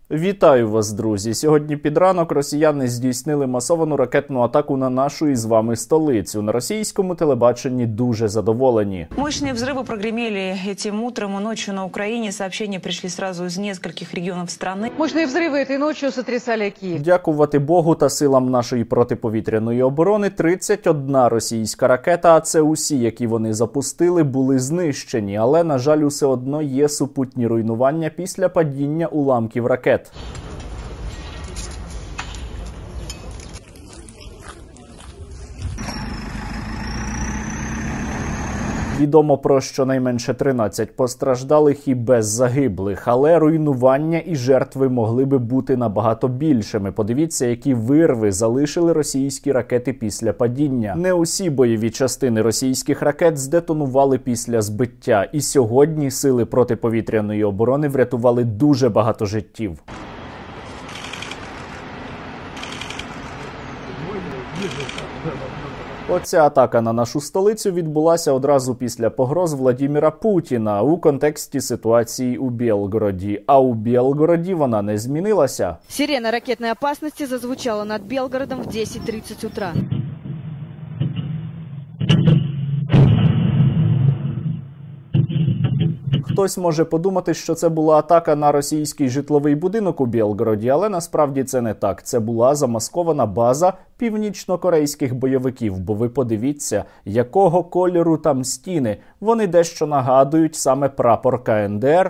Вітаю вас, друзі! Сьогодні під ранок росіяни здійснили масовану ракетну атаку на нашу із вами столицю. На російському телебаченні дуже задоволені. Мощные взрывы прогремели этим утром и ночью на Украине. Сообщения пришли сразу из нескольких регионов страны. Мощные взрывы этой ночью сотрясали Киев. Дякувати Богу та силам нашої протиповітряної оборони, 31 російська ракета, а це усі, які вони запустили, були знищені. Але, на жаль, усе одно є супутні руйнування після падіння уламків ракет. Відомо про щонайменше 13 постраждалих і без загиблих, але руйнування і жертви могли би бути набагато більшими. Подивіться, які вирви залишили російські ракети після падіння. Не усі бойові частини російських ракет здетонували після збиття. І сьогодні сили протиповітряної оборони врятували дуже багато життів. Оця атака на нашу столицю відбулася одразу після погроз Владимира Путіна у контексті ситуації у Білгороді. А у Білгороді вона не змінилася. Сирена ракетной опасности зазвучала над Белгородом в 10:30 утра. Хтось може подумати, що це була атака на російський житловий будинок у Білгороді, але насправді це не так. Це була замаскована база північно-корейських бойовиків, бо ви подивіться, якого кольору там стіни. Вони дещо нагадують саме прапор КНДР.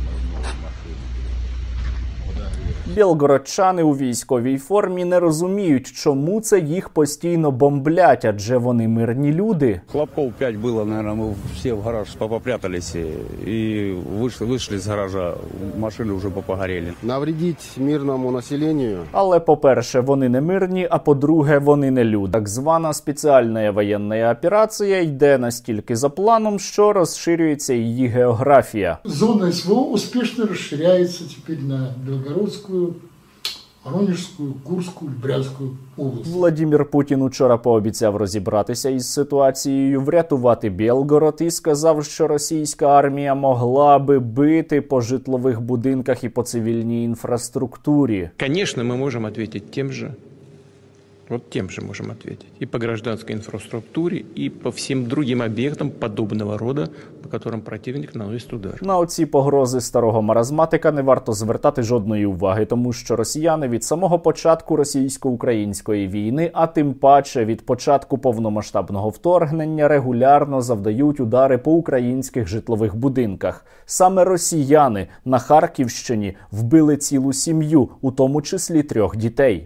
Білгородчани у військовій формі не розуміють, чому це їх постійно бомблять, адже вони мирні люди. Хлопков 5 было, наверное, мы все в гараж попрятались и вышли из гаража, машины уже попогорели. Навредить мирному населению. Але, по-перше, вони не мирні, а по-друге, вони не люди. Так звана спеціальна воєнна операція йде настільки за планом, що розширюється її географія. Зона СВО успешно расширяется теперь на Белгородскую, Воронежскую, Курскую, Брянскую область. Владимир Путін учора пообіцяв розібратися із ситуацією, врятувати Білгород і сказав, що російська армія могла би бити по житлових будинках і по цивільній інфраструктурі. Конечно, мы можем ответить тем же. Вот тем же можем ответить. И по гражданской инфраструктуре, и по всем другим объектам подобного рода, по которым противник наносит удар. На оці погрози старого маразматика не варто звертати жодної уваги, тому що росіяни від самого початку російсько-української війни, а тим паче від початку повномасштабного вторгнення, регулярно завдають удари по українських житлових будинках. Саме росіяни на Харківщині вбили цілу сім'ю, у тому числі 3 дітей.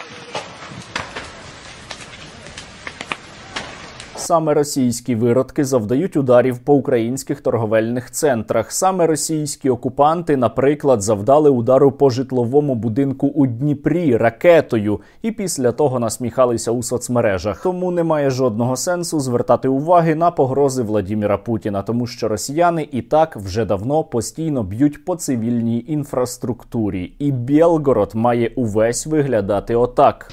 Саме російські виродки завдають ударів по українських торговельних центрах. Саме російські окупанти, наприклад, завдали удару по житловому будинку у Дніпрі ракетою і після того насміхалися у соцмережах. Тому немає жодного сенсу звертати уваги на погрози Владимира Путіна, тому що росіяни і так вже давно постійно б'ють по цивільній інфраструктурі. І Білгород має увесь виглядати отак.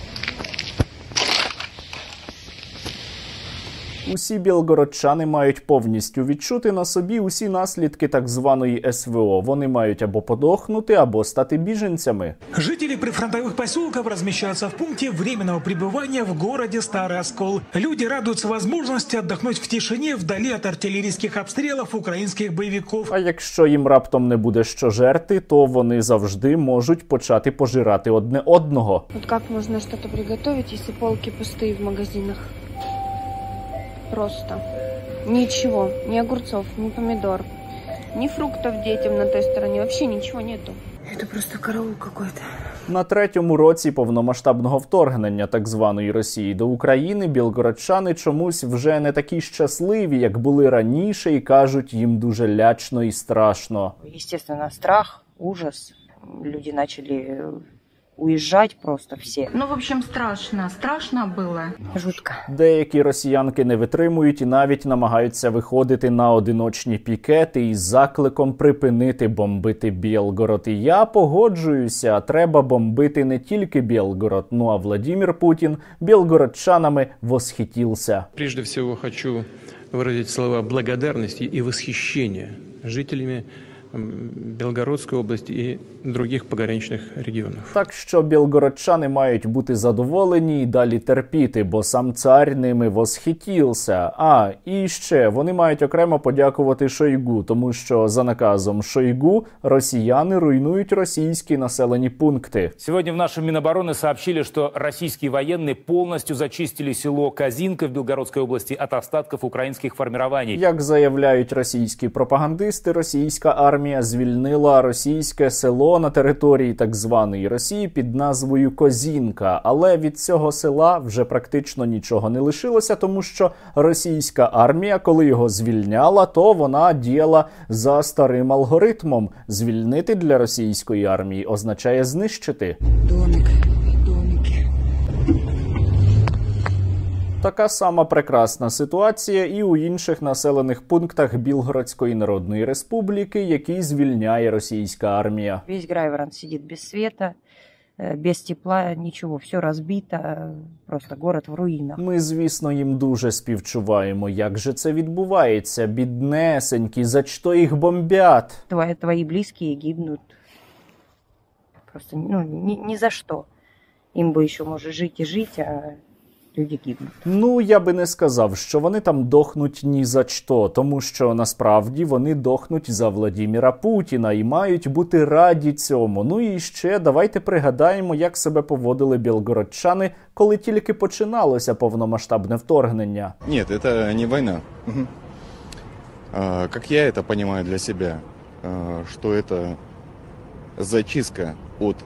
Усі білгородчани мають повністю відчути на собі усі наслідки так званої СВО. Вони мають або подохнути, або стати біженцями. Жители прифронтовых поселков размещаются в пункте временного пребывания в городе Старый Оскол. Люди радуются возможности отдохнуть в тишине вдали от артиллерийских обстрелов украинских боевиков. А якщо їм раптом не буде що жерти, то вони завжди можуть почати пожирати одне одного. Вот как можно что-то приготовить, если полки пустые в магазинах? Просто. Ничего. Ни огурцов, ни помидор, ни фруктов детям на той стороне. Вообще ничего нету. Это просто караул какой-то. На 3-му році повномасштабного вторгнення так званої Росії до України білгородчани чомусь вже не такі щасливі, як були раніше, і кажуть, їм дуже лячно і страшно. Естественно, страх, ужас. Люди начали уезжать просто все. Ну, в общем, страшно было. Жутко. Деякі росіянки не витримують і навіть намагаються виходити на одиночні пікети із закликом припинити бомбити Білгород. І я погоджуюся, треба бомбити не тільки Білгород, ну а Владимир Путін білгородчанами восхитился. Прежде всего хочу выразить слова благодарности и восхищения жителями Белгородской области и других пограничных регионов. Так що білгородчани мають бути задоволені і далі терпіти, бо сам цар ними восхитівся. А, і ще, вони мають окремо подякувати Шойгу, тому що за наказом Шойгу росіяни руйнують російські населені пункти. Сегодня в нашем Минобороны сообщили, что российские военные полностью зачистили село Козинка в Белгородской области от остатков украинских формирований. Як заявляють російські пропагандисти, російська армія звільнила російське село на території так званої Росії під назвою Козінка. Але від цього села вже практично нічого не лишилося, тому що російська армія, коли його звільняла, то вона діяла за старим алгоритмом. Звільнити для російської армії означає знищити. Домики. Така сама прекрасна ситуація і у інших населених пунктах Білгородської Народної Республіки, які звільняє російська армія. Весь Грайворон сидит без света, без тепла, ничего, все разбито, просто город в руинах. Ми, звісно, їм дуже співчуваємо. Як же це відбувається? Біднесенькі, за що їх бомбять? Твои близкие гибнут просто ни за что. Им бы еще, может, жить и жить, а люди гибнуть. Ну, я би не сказав, що вони там дохнуть ні за що, тому що насправді вони дохнуть за Владіміра Путіна і мають бути раді цьому. Ну і ще давайте пригадаємо, як себе поводили білгородчани, коли тільки починалося повномасштабне вторгнення. Ні, це не війна. Как я это понимаю для себя, что это зачистка от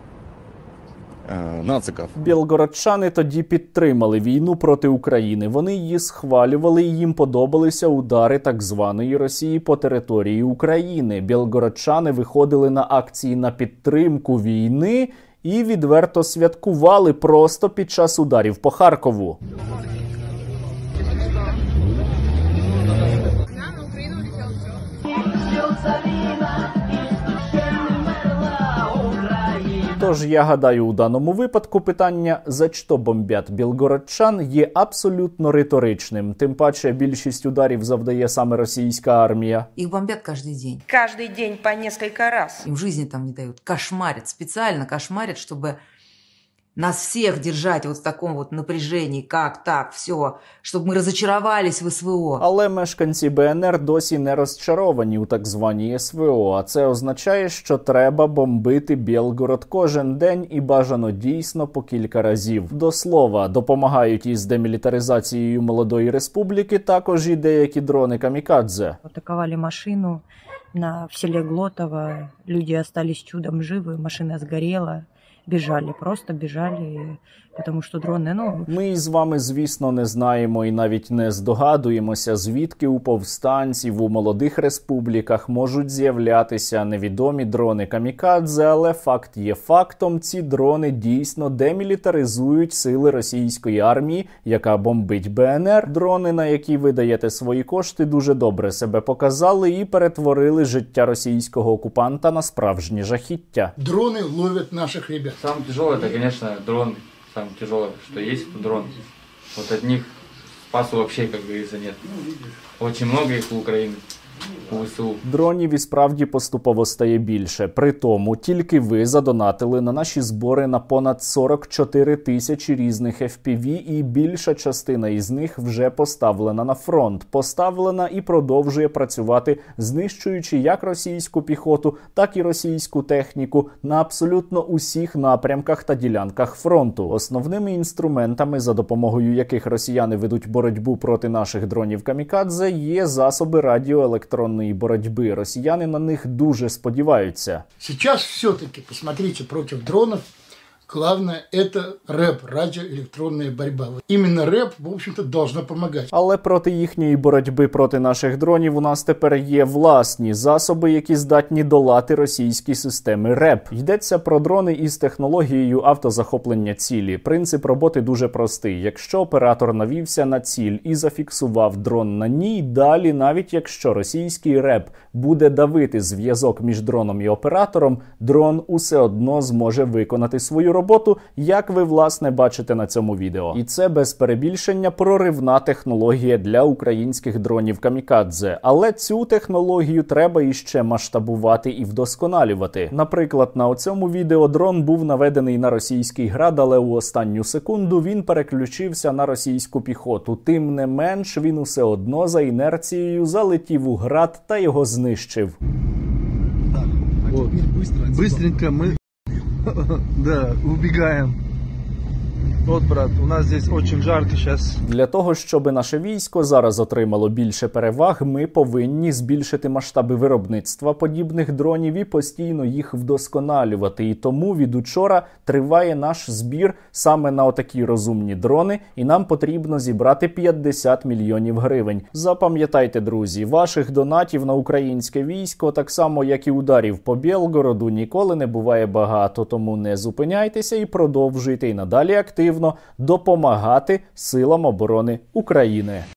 нациків. Білгородчани тоді підтримали війну проти України. Вони її схвалювали і їм подобалися удари так званої Росії по території України. Білгородчани виходили на акції на підтримку війни і відверто святкували просто під час ударів по Харкову. Тож, я гадаю, у даному випадку питання «За що бомбять білгородчан» є абсолютно риторичним. Тим паче, більшість ударів завдає саме російська армія. Их бомбят каждый день. Каждый день по несколько раз. Им жизни там не дают. Кошмарят, специально кошмарят, чтобы нас всех держать вот в таком вот напряжении, как так, все, чтобы мы разочаровались в СВО. Але мешканці БНР досі не розчаровані у так званій СВО, а це означає, що треба бомбити Білгород кожен день і бажано дійсно по кілька разів. До слова, допомагають із демілітаризацією молодої республіки також і деякі дрони камікадзе. Атаковали машину в селе Глотово, люди остались чудом живы, машина сгорела. Просто бежали, тому що дрони, Ми із вами, звісно, не знаємо і навіть не здогадуємося, звідки у повстанців у молодих республіках можуть з'являтися невідомі дрони камікадзе, але факт є фактом, ці дрони дійсно демілітаризують сили російської армії, яка бомбить БНР. Дрони, на які ви даєте свої кошти, дуже добре себе показали і перетворили життя російського окупанта на справжнє жахіття. Дрони ловлять наших ребят. Самое тяжелое, это, конечно, дрон. Самое тяжелое, что есть, это дрон. Вот от них спасу вообще, как говорится, нет. Очень много их у Украины. ВСУ. Дронів і справді поступово стає більше. При тому, тільки ви задонатили на наші збори на понад 44 тисячі різних FPV, і більша частина із них вже поставлена на фронт. Поставлена і продовжує працювати, знищуючи як російську піхоту, так і російську техніку на абсолютно усіх напрямках та ділянках фронту. Основними інструментами, за допомогою яких росіяни ведуть боротьбу проти наших дронів-камікадзе, є засоби радіоелектронної боротьби. Росіяни на них дуже сподіваються. Сейчас все-таки, посмотрите, против дронов главное это РЭБ, радиоэлектронная борьба. Именно РЭБ, в общем-то, должна помогать. Але проти їхньої боротьби проти наших дронів у нас тепер є власні засоби, які здатні долати російські системи РЕБ. Йдеться про дрони із технологією автозахоплення цілі. Принцип роботи дуже простий. Якщо оператор навівся на ціль і зафіксував дрон на ній, далі, навіть якщо російський РЕБ буде давити зв'язок між дроном і оператором, дрон усе одно зможе виконати свою роботу. роботу, як ви, власне, бачите на цьому відео. І це, без перебільшення, проривна технологія для українських дронів камікадзе. Але цю технологію треба іще масштабувати і вдосконалювати. Наприклад, на цьому відео дрон був наведений на російський град, але у останню секунду він переключився на російську піхоту. Тим не менш, він усе одно за інерцією залетів у град та його знищив. Вот. Быстренько мы убегаем. От, брат, у нас здесь очень жарко сейчас. Для того, щоб наше військо зараз отримало більше переваг, ми повинні збільшити масштаби виробництва подібних дронів і постійно їх вдосконалювати. І тому від учора триває наш збір саме на отакі розумні дрони, і нам потрібно зібрати 50 мільйонів гривень. Запам'ятайте, друзі, ваших донатів на українське військо, так само як і ударів по Білгороду, ніколи не буває багато, тому не зупиняйтеся і продовжуйте і надалі активно допомагати силам оборони України.